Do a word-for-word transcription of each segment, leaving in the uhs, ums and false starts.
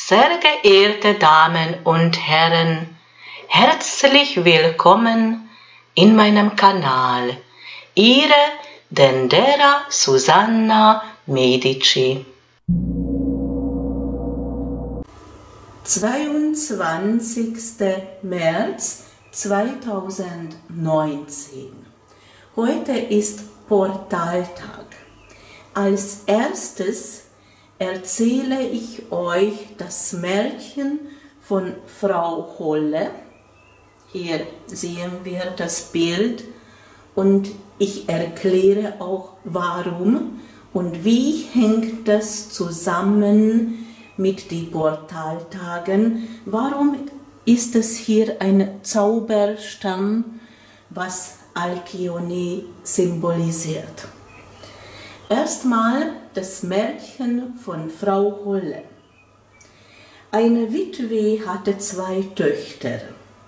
Sehr geehrte Damen und Herren, herzlich willkommen in meinem Kanal. Ihre Dendera Susanna Medici. zweiundzwanzigster März zweitausendneunzehn. Heute ist Portaltag. Als erstes erzähle ich euch das Märchen von Frau Holle. Hier sehen wir das Bild und ich erkläre auch warum und wie hängt das zusammen mit den Portaltagen. Warum ist es hier ein Zauberstern, was Alkyone symbolisiert? Erstmal das Märchen von Frau Holle. Eine Witwe hatte zwei Töchter.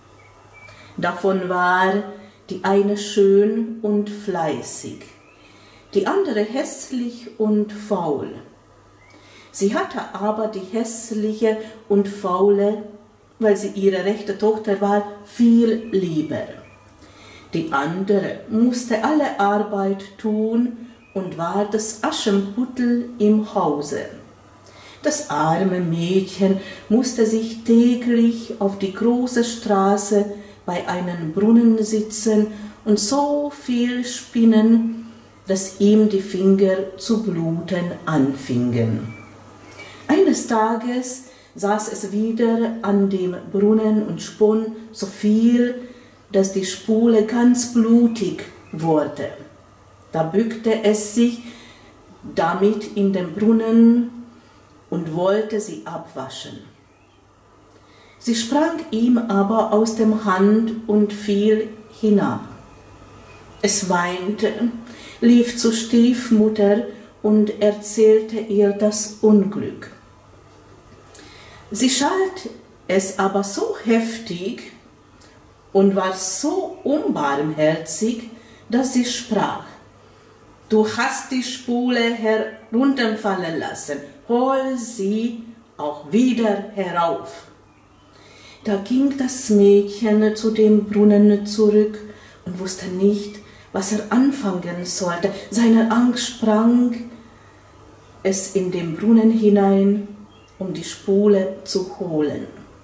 Davon war die eine schön und fleißig, die andere hässlich und faul. Sie hatte aber die hässliche und faule, weil sie ihre rechte Tochter war, viel lieber. Die andere musste alle Arbeit tun und war das Aschenputtel im Hause. Das arme Mädchen musste sich täglich auf die große Straße bei einem Brunnen sitzen und so viel spinnen, dass ihm die Finger zu bluten anfingen. Eines Tages saß es wieder an dem Brunnen und spann so viel, dass die Spule ganz blutig wurde. Da bückte es sich damit in den Brunnen und wollte sie abwaschen. Sie sprang ihm aber aus dem Hand und fiel hinab. Es weinte, lief zur Stiefmutter und erzählte ihr das Unglück. Sie schalt es aber so heftig und war so unbarmherzig, dass sie sprach: Du hast die Spule herunterfallen lassen, hol sie auch wieder herauf. Da ging das Mädchen zu dem Brunnen zurück und wusste nicht, was er anfangen sollte. Seine Angst sprang es in den Brunnen hinein, um die Spule zu holen.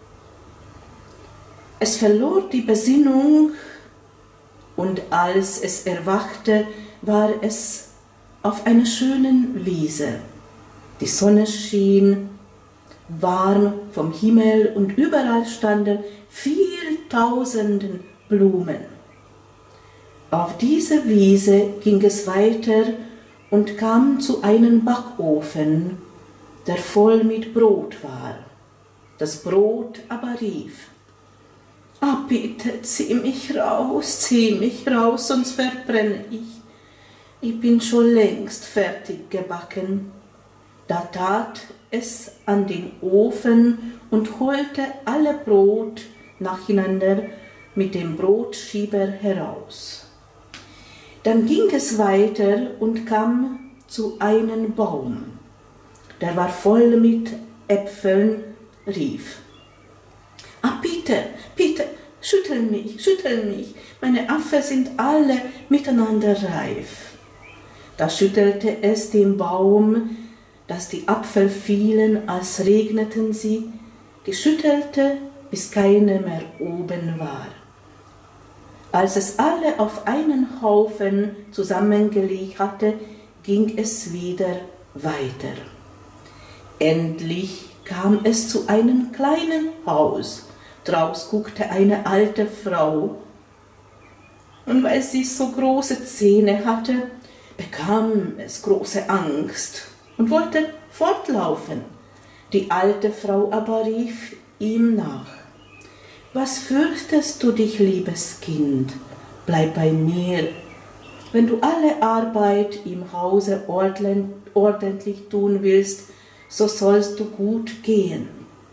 Es verlor die Besinnung und als es erwachte, war es auf einer schönen Wiese. Die Sonne schien warm vom Himmel und überall standen viel Tausenden Blumen. Auf dieser Wiese ging es weiter und kam zu einem Backofen, der voll mit Brot war. Das Brot aber rief: Ah, bitte, zieh mich raus, zieh mich raus, sonst verbrenne ich. Ich bin schon längst fertig gebacken. Da tat es an den Ofen und holte alle Brot nacheinander mit dem Brotschieber heraus. Dann ging es weiter und kam zu einem Baum. Der war voll mit Äpfeln, rief: Ah, bitte, bitte, schüttel mich, schüttel mich, meine Äpfel sind alle miteinander reif. Da schüttelte es den Baum, dass die Äpfel fielen, als regneten sie, die schüttelte, bis keine mehr oben war. Als es alle auf einen Haufen zusammengelegt hatte, ging es wieder weiter. Endlich kam es zu einem kleinen Haus. Draus guckte eine alte Frau, und weil sie so große Zähne hatte, bekam es große Angst und wollte fortlaufen. Die alte Frau aber rief ihm nach: Was fürchtest du dich, liebes Kind? Bleib bei mir. Wenn du alle Arbeit im Hause ordentlich tun willst, so sollst du gut gehen.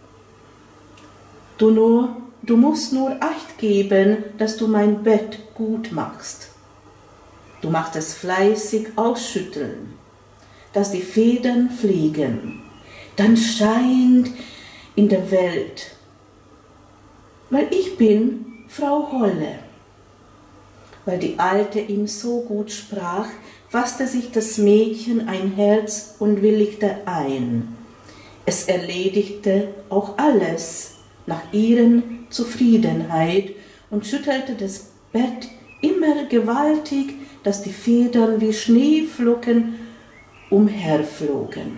Du, nur, du musst nur Acht geben, dass du mein Bett gut machst. Du machst es fleißig ausschütteln, dass die Federn fliegen. Dann scheint in der Welt, weil ich bin Frau Holle. Weil die Alte ihm so gut sprach, fasste sich das Mädchen ein Herz und willigte ein. Es erledigte auch alles nach ihren Zufriedenheit und schüttelte das Bett immer gewaltig, dass die Federn wie Schneeflocken umherflogen.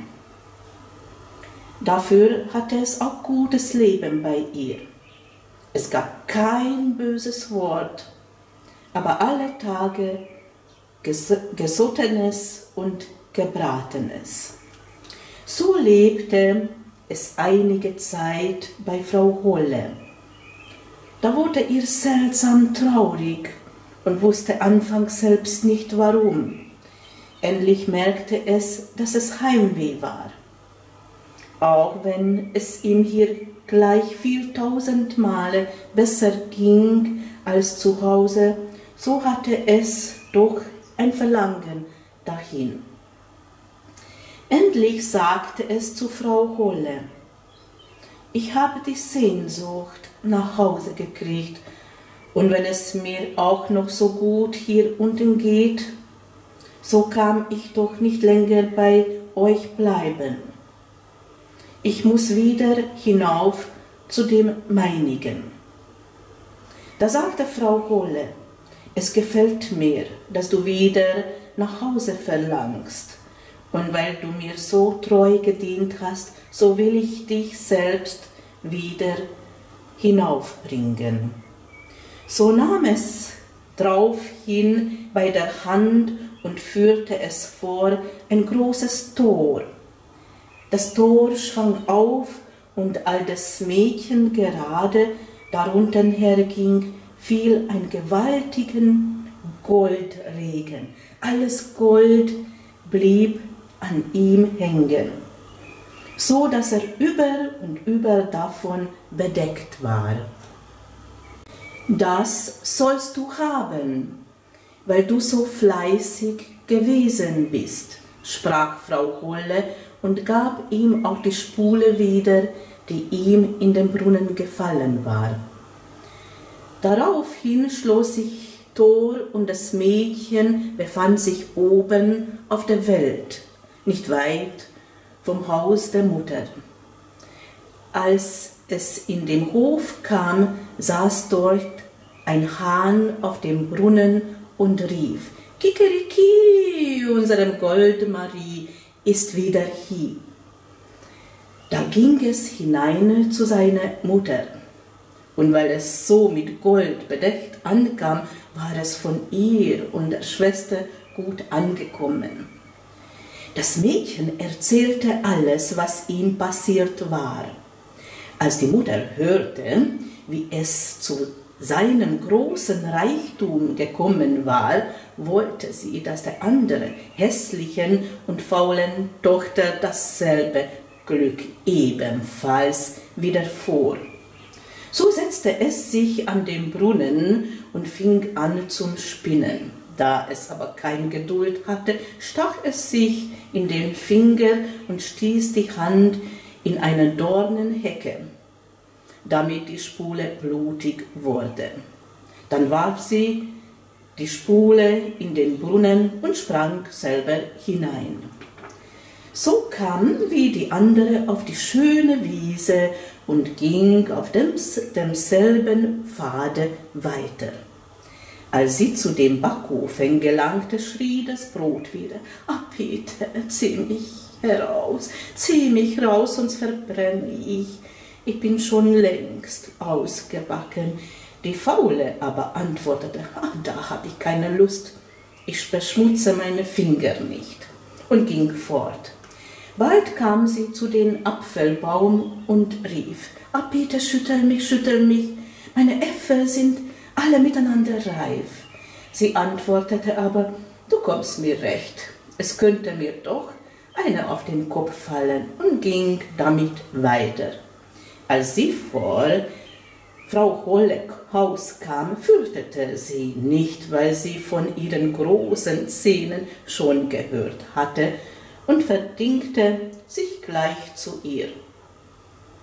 Dafür hatte es auch gutes Leben bei ihr. Es gab kein böses Wort, aber alle Tage ges Gesottenes und Gebratenes. So lebte es einige Zeit bei Frau Holle. Da wurde ihr seltsam traurig und wusste anfangs selbst nicht warum. Endlich merkte es, dass es Heimweh war. Auch wenn es ihm hier gleich viel tausend Male besser ging als zu Hause, so hatte es doch ein Verlangen dahin. Endlich sagte es zu Frau Holle: Ich habe die Sehnsucht nach Hause gekriegt, und wenn es mir auch noch so gut hier unten geht, so kann ich doch nicht länger bei euch bleiben. Ich muss wieder hinauf zu dem Meinigen. Da sagte Frau Holle: Es gefällt mir, dass du wieder nach Hause verlangst, und weil du mir so treu gedient hast, so will ich dich selbst wieder hinaufbringen. So nahm es draufhin bei der Hand und führte es vor ein großes Tor. Das Tor schwang auf, und als das Mädchen gerade darunter herging, fiel ein gewaltigen Goldregen. Alles Gold blieb an ihm hängen, so dass er über und über davon bedeckt war. Das sollst du haben, weil du so fleißig gewesen bist, sprach Frau Holle und gab ihm auch die Spule wieder, die ihm in den Brunnen gefallen war. Daraufhin schloss sich Tor und das Mädchen befand sich oben auf der Welt, nicht weit vom Haus der Mutter. Als es in den Hof kam, saß dort ein Hahn auf dem Brunnen und rief: Kikeriki, unserem Goldmarie ist wieder hier. Da ging es hinein zu seiner Mutter, und weil es so mit Gold bedeckt ankam, war es von ihr und der Schwester gut angekommen. Das Mädchen erzählte alles, was ihm passiert war. Als die Mutter hörte, wie es zu seinem großen Reichtum gekommen war, wollte sie, dass der andere hässlichen und faulen Tochter dasselbe Glück ebenfalls widerfuhr. So setzte es sich an den Brunnen und fing an zum Spinnen. Da es aber keine Geduld hatte, stach es sich in den Finger und stieß die Hand in eine Dornenhecke, damit die Spule blutig wurde. Dann warf sie die Spule in den Brunnen und sprang selber hinein. So kam wie die andere auf die schöne Wiese und ging auf dem, demselben Pfade weiter. Als sie zu dem Backofen gelangte, schrie das Brot wieder: »Ah, Peter, zieh mich heraus, zieh mich raus, sonst verbrenne ich. Ich bin schon längst ausgebacken.« Die Faule aber antwortete: »Ah, da habe ich keine Lust, ich beschmutze meine Finger nicht«, und ging fort. Bald kam sie zu dem Apfelbaum und rief: »Ah, Peter, schüttel mich, schüttel mich, meine Äpfel sind alle miteinander reif.« Sie antwortete aber: »Du kommst mir recht, es könnte mir doch einer auf den Kopf fallen«, und ging damit weiter. Als sie vor Frau Holle Haus kam, fürchtete sie nicht, weil sie von ihren großen Zähnen schon gehört hatte, und verdingte sich gleich zu ihr.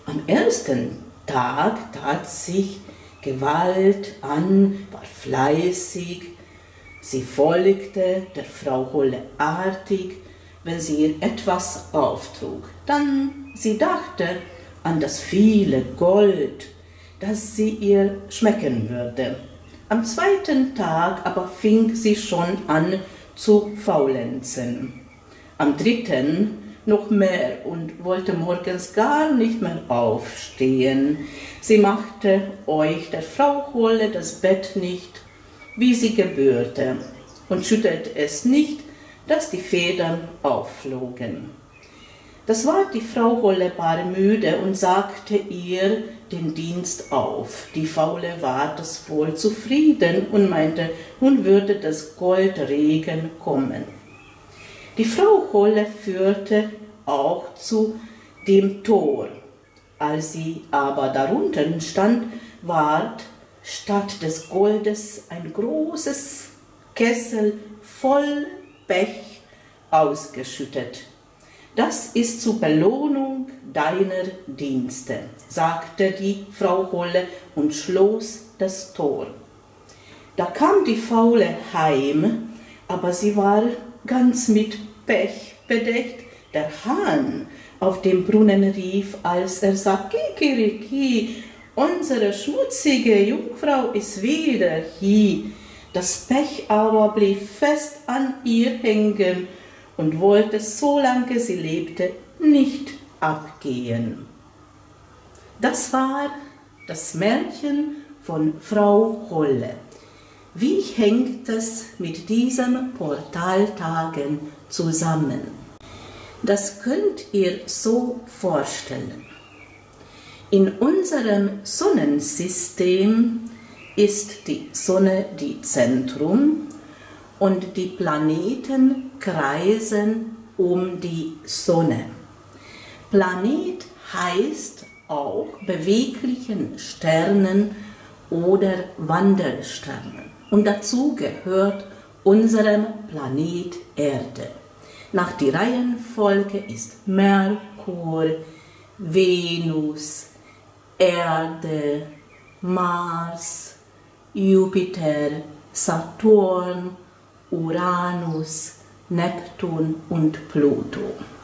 Am ersten Tag tat sich Gewalt an, war fleißig. Sie folgte der Frau Holle artig, wenn sie ihr etwas auftrug. Dann sie dachte an das viele Gold, das sie ihr schmecken würde. Am zweiten Tag aber fing sie schon an zu faulenzen. Am dritten noch mehr und wollte morgens gar nicht mehr aufstehen. Sie machte euch der Frau Holle das Bett nicht, wie sie gebührte, und schüttelte es nicht, dass die Federn aufflogen. Das war die Frau Holle bar müde und sagte ihr den Dienst auf. Die Faule war das wohl zufrieden und meinte, nun würde das Goldregen kommen. Die Frau Holle führte auch zu dem Tor. Als sie aber darunter stand, ward statt des Goldes ein großes Kessel voll Pech ausgeschüttet. Das ist zur Belohnung deiner Dienste, sagte die Frau Holle und schloss das Tor. Da kam die Faule heim, aber sie war ganz mit Pech bedeckt. Der Hahn auf dem Brunnen rief, als er sah, Kikeriki, unsere schmutzige Jungfrau ist wieder hier. Das Pech aber blieb fest an ihr hängen und wollte, solange sie lebte, nicht abgehen. Das war das Märchen von Frau Holle. Wie hängt es mit diesen Portaltagen zusammen? Das könnt ihr so vorstellen. In unserem Sonnensystem ist die Sonne die Zentrum und die Planeten kreisen um die Sonne. Planet heißt auch beweglichen Sternen oder Wandelsternen. Und dazu gehört unserem Planet Erde. Nach der Reihenfolge ist Merkur, Venus, Erde, Mars, Jupiter, Saturn, Uranus, Neptun und Pluto.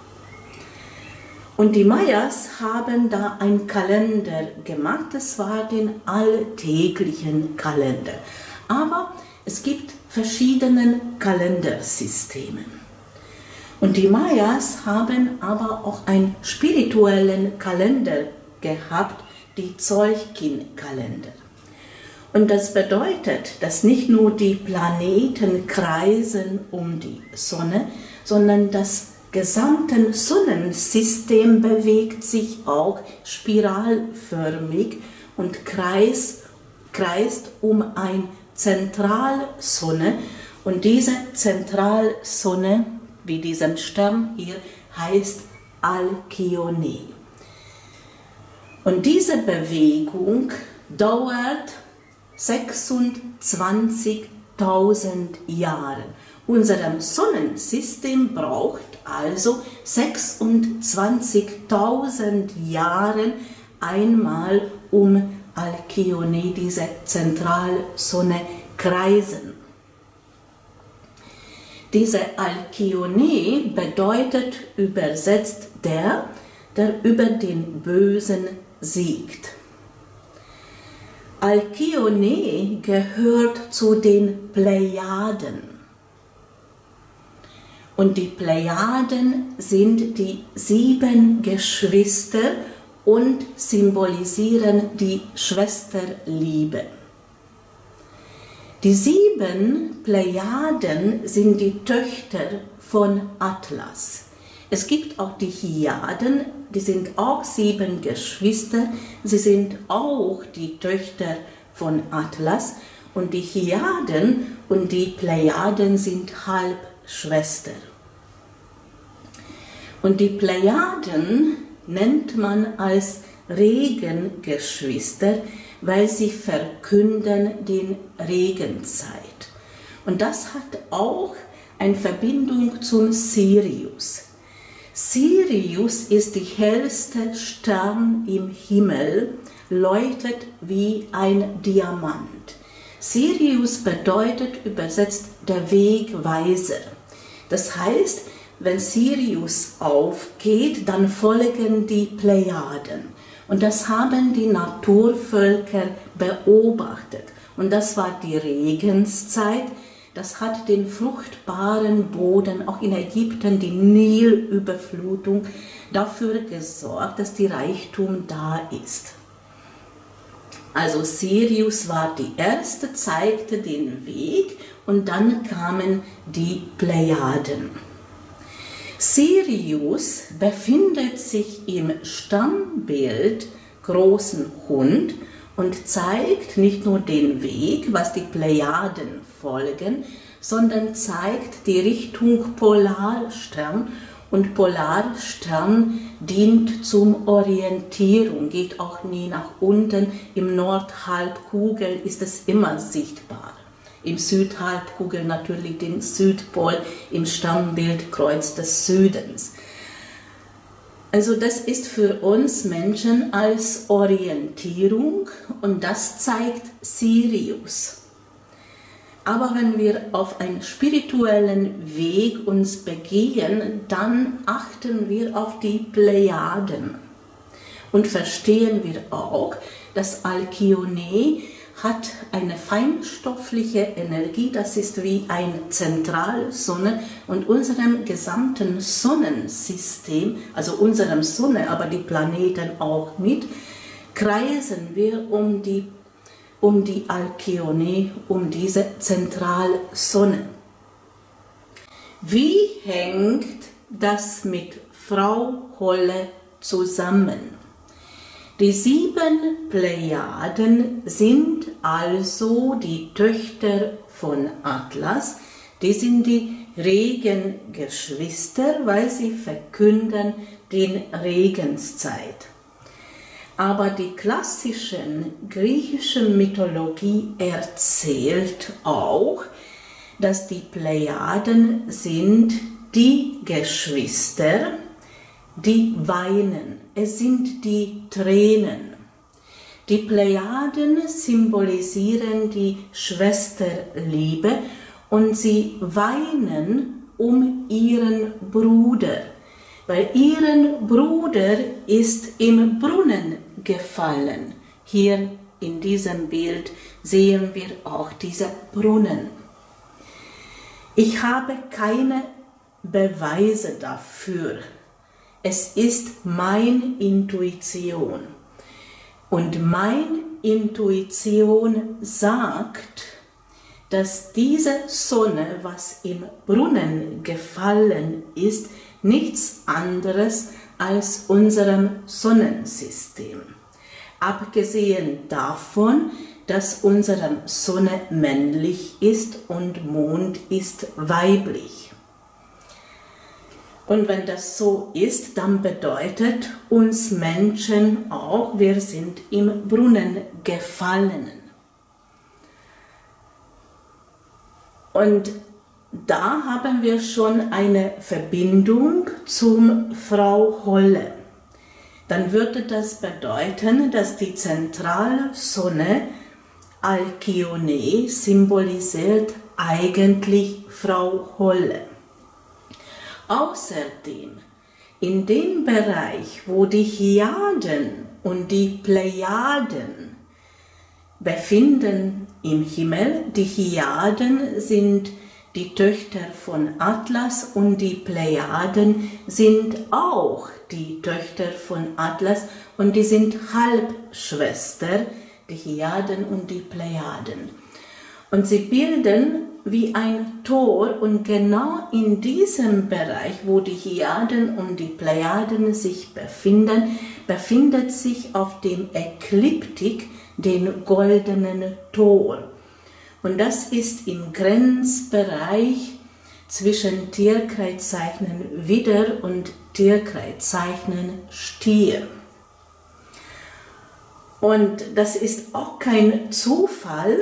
Und die Mayas haben da einen Kalender gemacht, das war den alltäglichen Kalender. Aber es gibt verschiedene Kalendersysteme. Und die Mayas haben aber auch einen spirituellen Kalender gehabt, die Tzolk'in-Kalender. Und das bedeutet, dass nicht nur die Planeten kreisen um die Sonne, sondern das gesamte Sonnensystem bewegt sich auch spiralförmig und kreist, kreist um eine Zentralsonne. Und diese Zentralsonne, wie diesen Stern hier, heißt Alkyone. Und diese Bewegung dauert sechsundzwanzigtausend Jahre. Unser Sonnensystem braucht also sechsundzwanzigtausend Jahre einmal um Alkyone, diese Zentralsonne, kreisen. Diese Alkyone bedeutet übersetzt der, der über den Bösen siegt. Alkyone gehört zu den Plejaden. Und die Plejaden sind die sieben Geschwister und symbolisieren die Schwesterliebe. Die sieben Plejaden sind die Töchter von Atlas. Es gibt auch die Hyaden, die sind auch sieben Geschwister. Sie sind auch die Töchter von Atlas. Und die Hyaden und die Plejaden sind Halbschwestern. Und die Plejaden nennt man als Regengeschwister, weil sie verkünden die Regenzeit. Und das hat auch eine Verbindung zum Sirius. Sirius ist der hellste Stern im Himmel, leuchtet wie ein Diamant. Sirius bedeutet übersetzt der Wegweiser. Das heißt, wenn Sirius aufgeht, dann folgen die Plejaden. Und das haben die Naturvölker beobachtet. Und das war die Regenszeit. Das hat den fruchtbaren Boden, auch in Ägypten die Nilüberflutung, dafür gesorgt, dass die Reichtum da ist. Also Sirius war die erste, zeigte den Weg und dann kamen die Plejaden. Sirius befindet sich im Stammbild großen Hund und zeigt nicht nur den Weg, was die Plejaden folgen, sondern zeigt die Richtung Polarstern. Und Polarstern dient zum Orientierung, geht auch nie nach unten. Im Nordhalbkugel ist es immer sichtbar. Im Südhalbkugel natürlich den Südpol, im Stammbild Kreuz des Südens. Also das ist für uns Menschen als Orientierung und das zeigt Sirius. Aber wenn wir auf einen spirituellen Weg uns begehen, dann achten wir auf die Plejaden und verstehen wir auch, dass Alkyone hat eine feinstoffliche Energie, das ist wie eine Zentralsonne und unserem gesamten Sonnensystem, also unserem Sonne, aber die Planeten auch mit, kreisen wir um die, um die Alkyone, um diese Zentralsonne. Wie hängt das mit Frau Holle zusammen? Die sieben Plejaden sind also die Töchter von Atlas, die sind die Regengeschwister, weil sie verkünden die Regenszeit. Aber die klassische griechische Mythologie erzählt auch, dass die Plejaden sind die Geschwister, die weinen. Es sind die Tränen. Die Plejaden symbolisieren die Schwesterliebe und sie weinen um ihren Bruder, weil ihren Bruder ist im Brunnen gefallen. Hier in diesem Bild sehen wir auch diesen Brunnen. Ich habe keine Beweise dafür. Es ist meine Intuition. Und meine Intuition sagt, dass diese Sonne, was im Brunnen gefallen ist, nichts anderes als unserem Sonnensystem. Abgesehen davon, dass unsere Sonne männlich ist und Mond ist weiblich. Und wenn das so ist, dann bedeutet uns Menschen auch, wir sind im Brunnen gefallen. Und da haben wir schon eine Verbindung zum Frau Holle. Dann würde das bedeuten, dass die zentrale Sonne Alkyone symbolisiert eigentlich Frau Holle. Außerdem, in dem Bereich, wo die Hyaden und die Plejaden befinden im Himmel, die Hyaden sind die Töchter von Atlas und die Plejaden sind auch die Töchter von Atlas und die sind Halbschwester, die Hyaden und die Plejaden. Und sie bilden wie ein Tor und genau in diesem Bereich, wo die Hyaden und die Plejaden sich befinden, befindet sich auf dem Ekliptik den goldenen Tor. Und das ist im Grenzbereich zwischen Tierkreiszeichen Widder und Tierkreiszeichen Stier. Und das ist auch kein Zufall,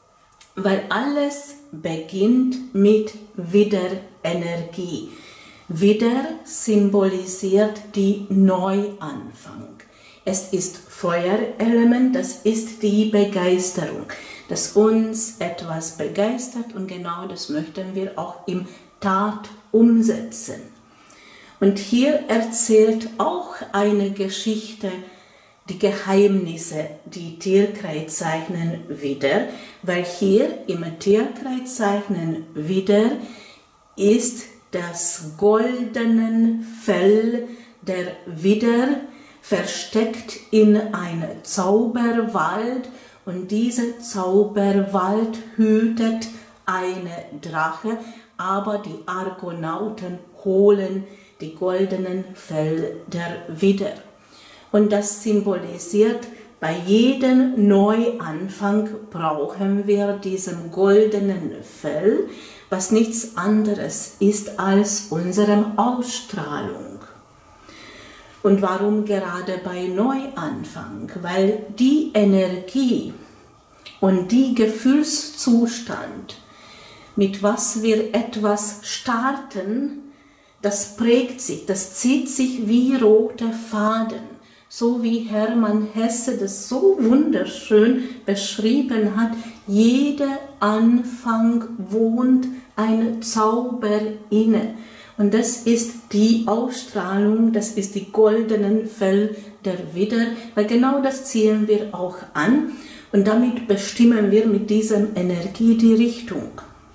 weil alles beginnt mit Widderenergie. Widder symbolisiert die Neuanfang. Es ist Feuerelement, das ist die Begeisterung, dass uns etwas begeistert und genau das möchten wir auch im Tat umsetzen. Und hier erzählt auch eine Geschichte die Geheimnisse, die Tierkreiszeichen Widder, weil hier im Tierkreiszeichen Widder ist das goldene Fell der Widder versteckt in einem Zauberwald und dieser Zauberwald hütet eine Drache, aber die Argonauten holen die goldenen Fell der Widder. Und das symbolisiert, bei jedem Neuanfang brauchen wir diesen goldenen Fell, was nichts anderes ist als unsere Ausstrahlung. Und warum gerade bei Neuanfang? Weil die Energie und die Gefühlszustand, mit was wir etwas starten, das prägt sich, das zieht sich wie roter Faden. So wie Hermann Hesse das so wunderschön beschrieben hat, jeder Anfang wohnt ein Zauber inne. Und das ist die Ausstrahlung, das ist die goldenen Fell der Widder, weil genau das ziehen wir auch an und damit bestimmen wir mit dieser Energie die Richtung.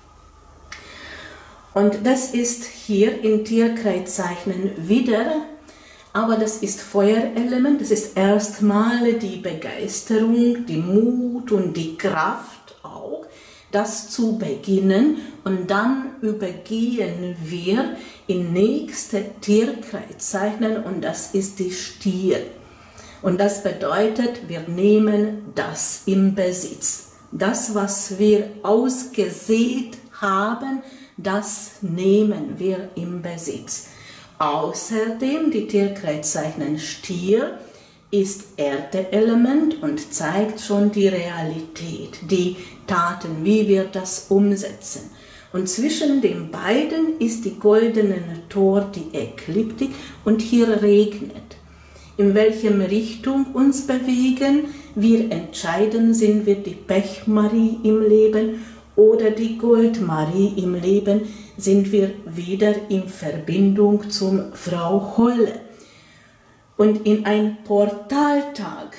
Und das ist hier in Tierkreiszeichen Widder. Aber das ist Feuerelement, das ist erstmal die Begeisterung, die Mut und die Kraft auch, das zu beginnen und dann übergehen wir in nächste Tierkreiszeichen und das ist die Stier. Und das bedeutet, wir nehmen das im Besitz. Das, was wir ausgesät haben, das nehmen wir im Besitz. Außerdem, die Tierkreiszeichen Stier ist Erdeelement und zeigt schon die Realität, die Taten, wie wir das umsetzen. Und zwischen den beiden ist die goldene Tor, die Ekliptik, und hier regnet. In welche Richtung uns bewegen, wir entscheiden, sind wir die Pechmarie im Leben oder die Goldmarie im Leben, sind wir wieder in Verbindung zum Frau Holle. Und in einem Portaltag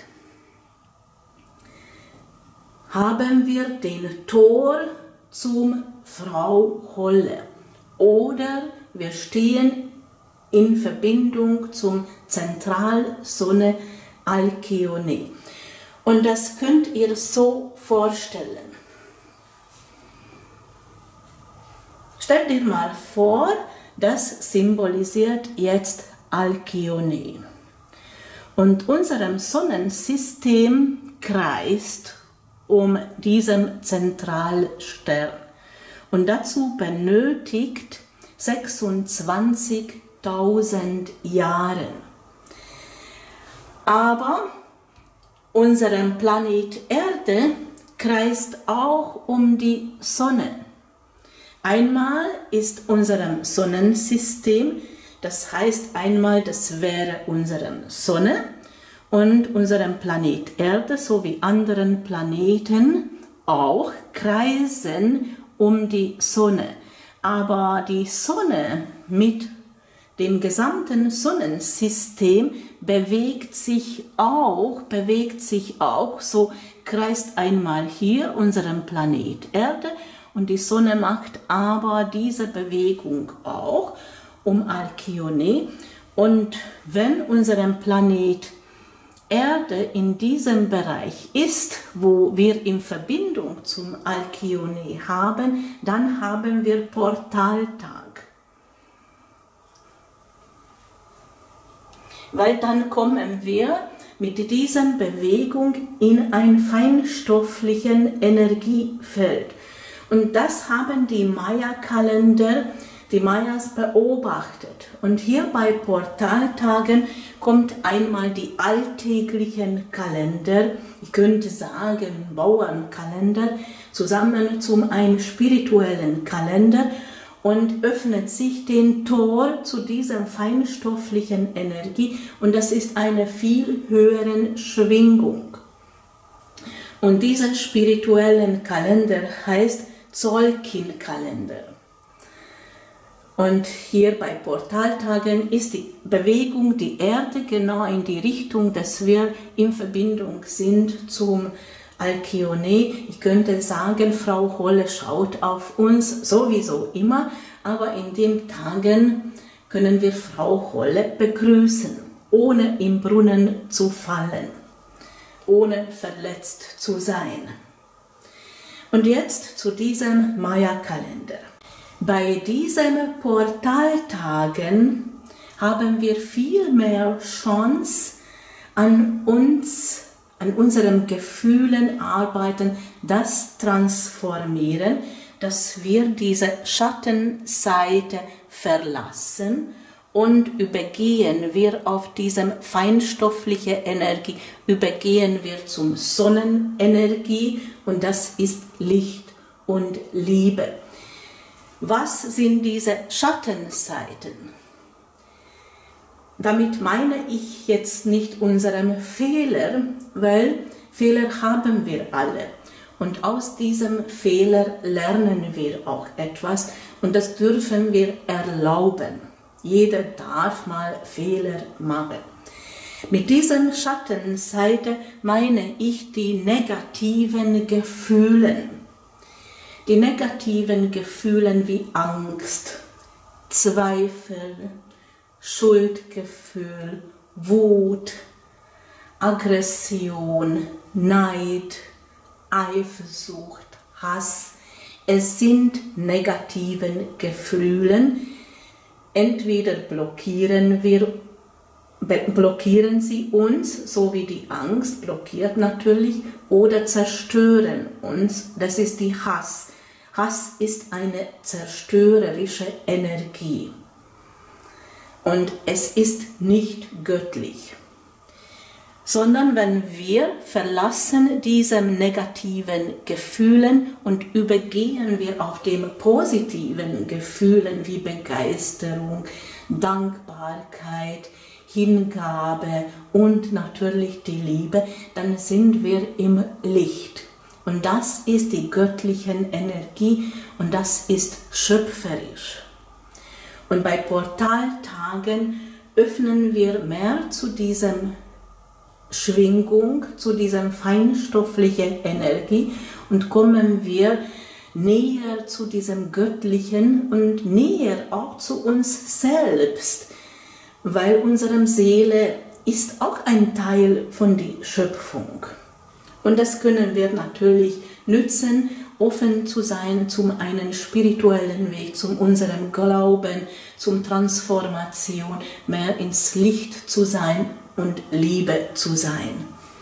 haben wir den Tor zum Frau Holle oder wir stehen in Verbindung zum Zentralsonne Alkyone. Und das könnt ihr so vorstellen. Stellt dir mal vor, das symbolisiert jetzt Alkyone. Und unser Sonnensystem kreist um diesen Zentralstern. Und dazu benötigt sechsundzwanzigtausend Jahre. Aber unser Planet Erde kreist auch um die Sonne. Einmal ist unser Sonnensystem, das heißt einmal, das wäre unsere Sonne und unserem Planet Erde sowie anderen Planeten auch kreisen um die Sonne. Aber die Sonne mit dem gesamten Sonnensystem bewegt sich auch, bewegt sich auch, so kreist einmal hier unseren Planet Erde und die Sonne macht aber diese Bewegung auch um Alkyone. Und wenn unser Planet Erde in diesem Bereich ist, wo wir in Verbindung zum Alkyone haben, dann haben wir Portaltag. Weil dann kommen wir mit dieser Bewegung in ein feinstoffliches Energiefeld. Und das haben die Maya-Kalender, die Mayas beobachtet. Und hier bei Portaltagen kommt einmal die alltäglichen Kalender, ich könnte sagen Bauernkalender, zusammen zum einen spirituellen Kalender. und öffnet sich den Tor zu dieser feinstofflichen Energie und das ist eine viel höhere Schwingung. Und dieser spirituelle Kalender heißt Tzolkin-Kalender. Und hier bei Portaltagen ist die Bewegung die Erde genau in die Richtung, dass wir in Verbindung sind zum Alkyone. Ich könnte sagen, Frau Holle schaut auf uns sowieso immer, aber in den Tagen können wir Frau Holle begrüßen, ohne im Brunnen zu fallen, ohne verletzt zu sein. Und jetzt zu diesem Maya-Kalender. Bei diesen Portaltagen haben wir viel mehr Chance, an uns, an unseren Gefühlen arbeiten, das transformieren, dass wir diese Schattenseite verlassen und übergehen wir auf diese feinstoffliche Energie, übergehen wir zum Sonnenenergie und das ist Licht und Liebe. Was sind diese Schattenseiten? Damit meine ich jetzt nicht unseren Fehler, weil Fehler haben wir alle. Und aus diesem Fehler lernen wir auch etwas und das dürfen wir erlauben. Jeder darf mal Fehler machen. Mit dieser Schattenseite meine ich die negativen Gefühle. Die negativen Gefühle wie Angst, Zweifel, Schuldgefühl, Wut, Aggression, Neid, Eifersucht, Hass. Es sind negative Gefühle. Entweder blockieren wir, blockieren sie uns, so wie die Angst blockiert natürlich, oder zerstören uns. Das ist die Hass. Hass ist eine zerstörerische Energie und es ist nicht göttlich, sondern wenn wir verlassen diese negativen Gefühlen und übergehen wir auf die positiven Gefühlen wie Begeisterung, Dankbarkeit, Hingabe und natürlich die Liebe, dann sind wir im Licht. Und das ist die göttliche Energie und das ist schöpferisch. Und bei Portaltagen öffnen wir mehr zu diesem Schwingung, zu dieser feinstofflichen Energie und kommen wir näher zu diesem Göttlichen und näher auch zu uns selbst, weil unsere Seele ist auch ein Teil von der Schöpfung. Und das können wir natürlich nützen, offen zu sein zum einen spirituellen Weg, zum unserem Glauben, zum Transformation, mehr ins Licht zu sein und Liebe zu sein.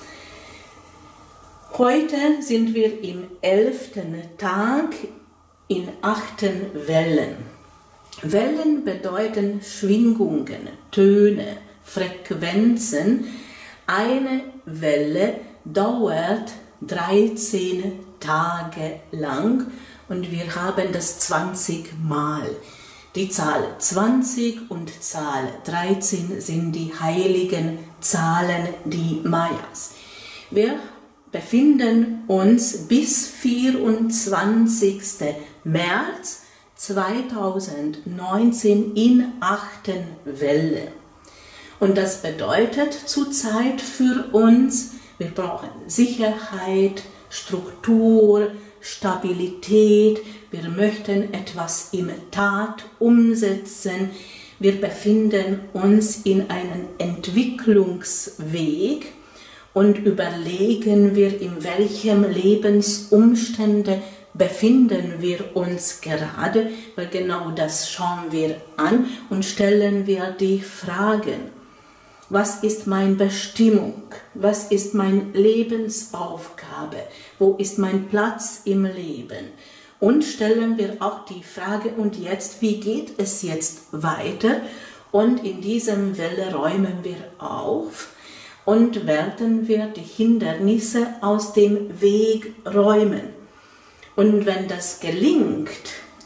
Heute sind wir im elften Tag in achten Wellen. Wellen bedeuten Schwingungen, Töne, Frequenzen. Eine Welle dauert dreizehn Tage lang und wir haben das zwanzig Mal. Die Zahl zwanzig und Zahl dreizehn sind die heiligen Zahlen, die Mayas. Wir befinden uns bis vierundzwanzigsten März zweitausendneunzehn in achten Welle. Und das bedeutet zurzeit für uns, wir brauchen Sicherheit, Struktur, Stabilität, wir möchten etwas in Tat umsetzen, wir befinden uns in einem Entwicklungsweg und überlegen wir, in welchem Lebensumstände befinden wir uns gerade, weil genau das schauen wir an und stellen wir die Fragen. Was ist meine Bestimmung? Was ist meine Lebensaufgabe? Wo ist mein Platz im Leben? Und stellen wir auch die Frage, und jetzt, wie geht es jetzt weiter? Und in diesem Welle räumen wir auf und werden wir die Hindernisse aus dem Weg räumen. Und wenn das gelingt,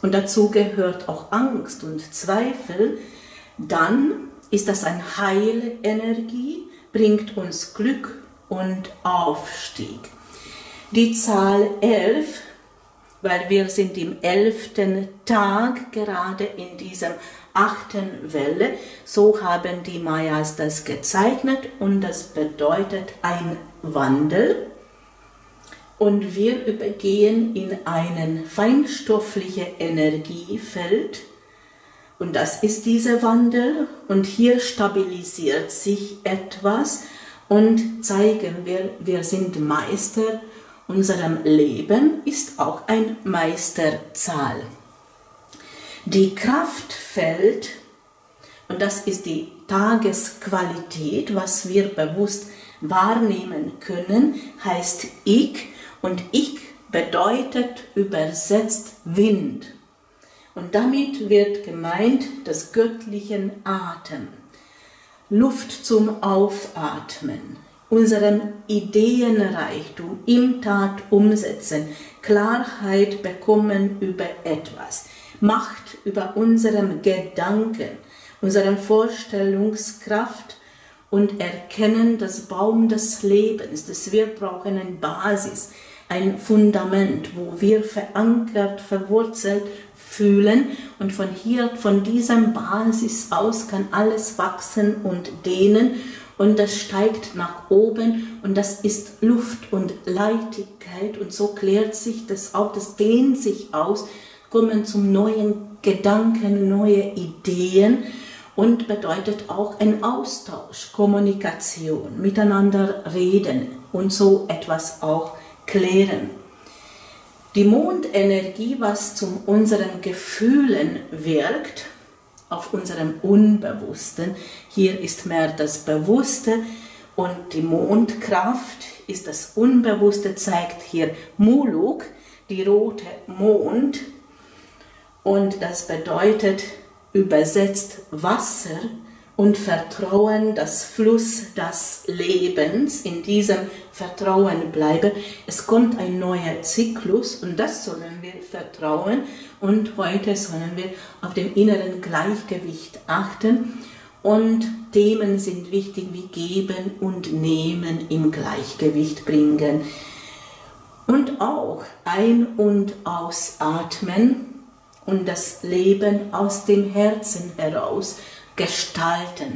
und dazu gehört auch Angst und Zweifel, dann ist das eine Heilenergie, bringt uns Glück und Aufstieg. Die Zahl elf, weil wir sind im elften Tag, gerade in diesem achten Welle, so haben die Mayas das gezeichnet und das bedeutet ein Wandel. Und wir übergehen in ein feinstoffliches Energiefeld und das ist dieser Wandel und hier stabilisiert sich etwas und zeigen wir, wir sind Meister. Unserem Leben ist auch ein Meisterzahl. Die Kraftfeld, und das ist die Tagesqualität, was wir bewusst wahrnehmen können, heißt Ich, und Ich bedeutet übersetzt Wind. Und damit wird gemeint das göttliche Atem, Luft zum Aufatmen, unserem Ideenreichtum im Tat umsetzen, Klarheit bekommen über etwas, Macht über unseren Gedanken, unsere Vorstellungskraft und erkennen das Baum des Lebens, dass wir brauchen eine Basis, ein Fundament, wo wir verankert, verwurzelt fühlen und von hier, von diesem Basis aus kann alles wachsen und dehnen und das steigt nach oben und das ist Luft und Leichtigkeit und so klärt sich das auch, das dehnt sich aus, kommen zum neuen Gedanken, neue Ideen und bedeutet auch ein Austausch, Kommunikation, miteinander reden und so etwas auch klären. Die Mondenergie, was zu unseren Gefühlen wirkt, auf unserem Unbewussten, hier ist mehr das Bewusste und die Mondkraft ist das Unbewusste, zeigt hier Muluk, die rote Mond, und das bedeutet übersetzt Wasser und Vertrauen, das Fluss des Lebens, in diesem Vertrauen bleiben. Es kommt ein neuer Zyklus und das sollen wir vertrauen und heute sollen wir auf dem inneren Gleichgewicht achten und Themen sind wichtig wie Geben und Nehmen im Gleichgewicht bringen und auch Ein- und Ausatmen und das Leben aus dem Herzen heraus gestalten.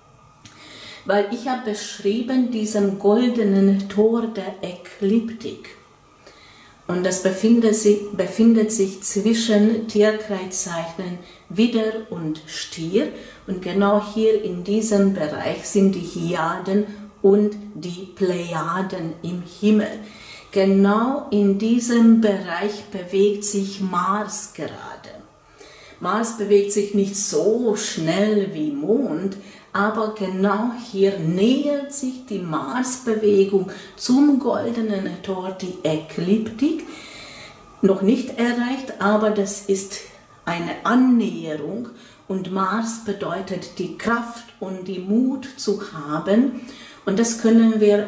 Weil ich habe beschrieben diesem goldenen Tor der Ekliptik und das befindet sich, befindet sich zwischen Tierkreiszeichen Widder und Stier und genau hier in diesem Bereich sind die Hyaden und die Plejaden im Himmel. Genau in diesem Bereich bewegt sich Mars gerade. Mars bewegt sich nicht so schnell wie Mond, aber genau hier nähert sich die Marsbewegung zum goldenen Tor, die Ekliptik. Noch nicht erreicht, aber das ist eine Annäherung und Mars bedeutet die Kraft und die Mut zu haben und das können wir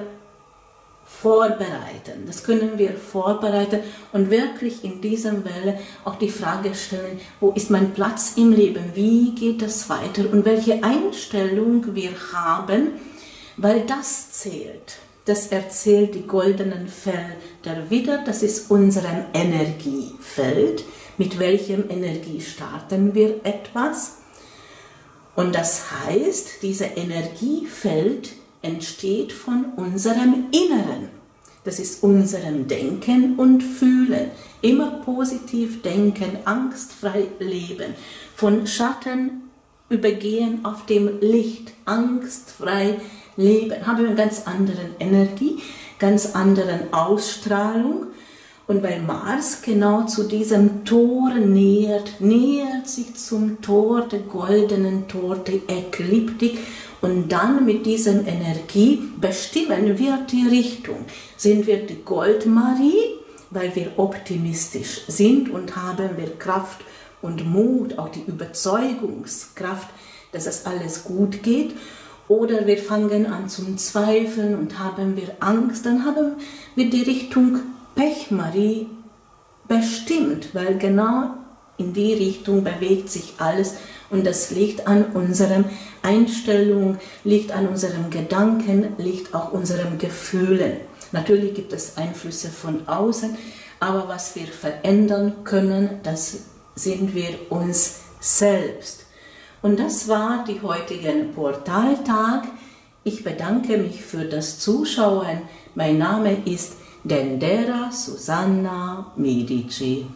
vorbereiten. Das können wir vorbereiten und wirklich in dieser Welle auch die Frage stellen, wo ist mein Platz im Leben, wie geht das weiter und welche Einstellung wir haben, weil das zählt. Das erzählt die goldenen Felder wieder, das ist unser Energiefeld, mit welchem Energie starten wir etwas. Und das heißt, dieses Energiefeld entsteht von unserem Inneren. Das ist unserem Denken und Fühlen. Immer positiv denken, angstfrei leben. Von Schatten übergehen auf dem Licht, angstfrei leben. Haben wir eine ganz andere Energie, ganz andere Ausstrahlung. Und weil Mars genau zu diesem Tor nähert, nähert sich zum Tor, der goldenen Tor, der Ekliptik. Und dann mit dieser Energie bestimmen wir die Richtung. Sind wir die Goldmarie, weil wir optimistisch sind und haben wir Kraft und Mut, auch die Überzeugungskraft, dass es alles gut geht. Oder wir fangen an zum Zweifeln und haben wir Angst, dann haben wir die Richtung Pechmarie bestimmt, weil genau in die Richtung bewegt sich alles und das liegt an unserem Einstellung, liegt an unserem Gedanken, liegt auch unseren Gefühlen. Natürlich gibt es Einflüsse von außen, aber was wir verändern können, das sind wir uns selbst. Und das war die heutige Portaltag. Ich bedanke mich für das Zuschauen. Mein Name ist Dendera Susanna Medici.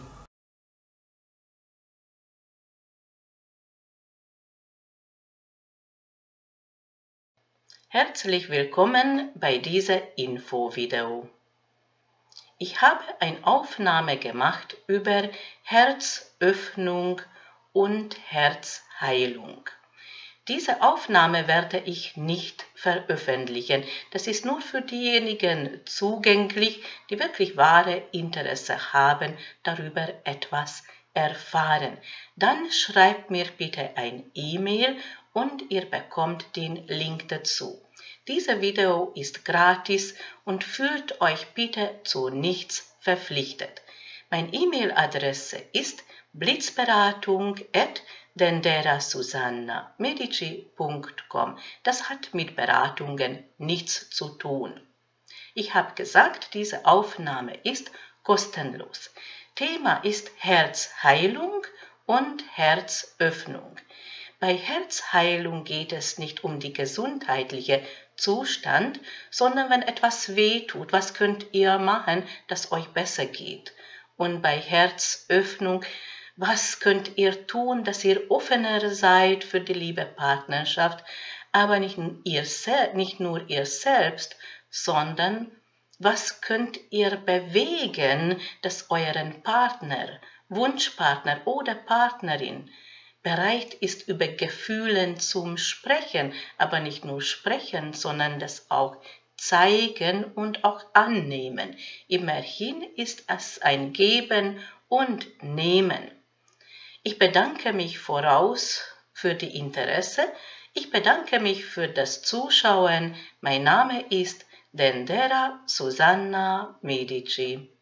Herzlich willkommen bei diesem Infovideo. Ich habe eine Aufnahme gemacht über Herzöffnung und Herzheilung. Diese Aufnahme werde ich nicht veröffentlichen. Das ist nur für diejenigen zugänglich, die wirklich wahre Interesse haben, darüber etwas erfahren. Dann schreibt mir bitte ein E-Mail und ihr bekommt den Link dazu. Dieses Video ist gratis und fühlt euch bitte zu nichts verpflichtet. Meine E-Mail-Adresse ist blitzberatung at dendera susanna medici punkt com. Das hat mit Beratungen nichts zu tun. Ich habe gesagt, diese Aufnahme ist kostenlos. Thema ist Herzheilung und Herzöffnung. Bei Herzheilung geht es nicht um die gesundheitliche Zustand, sondern wenn etwas weh tut, was könnt ihr machen, dass euch besser geht? Und bei Herzöffnung, was könnt ihr tun, dass ihr offener seid für die Liebepartnerschaft, aber nicht, ihr, nicht nur ihr selbst, sondern was könnt ihr bewegen, dass euren Partner, Wunschpartner oder Partnerin bereit ist, über Gefühle zum Sprechen, aber nicht nur sprechen, sondern das auch zeigen und auch annehmen. Immerhin ist es ein Geben und Nehmen. Ich bedanke mich voraus für die Interesse. Ich bedanke mich für das Zuschauen. Mein Name ist Dendera Susanna Medici.